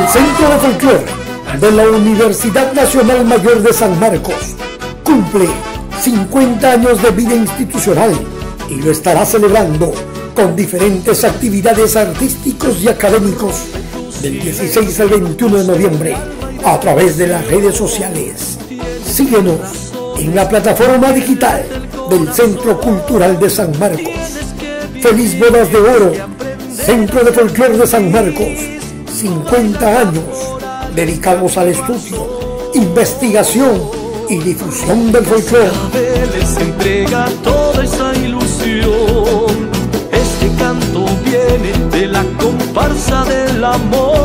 Centro de Folclore de la Universidad Nacional Mayor de San Marcos cumple 50 años de vida institucional y lo estará celebrando con diferentes actividades artísticos y académicos del 16 al 21 de noviembre a través de las redes sociales. Síguenos en la plataforma digital del Centro Cultural de San Marcos. Feliz Bodas de Oro, Centro de Folclore de San Marcos, 50 años dedicados al estudio, investigación y difusión del folclore. Les entrega toda esa ilusión. Este canto viene de la comparsa del amor.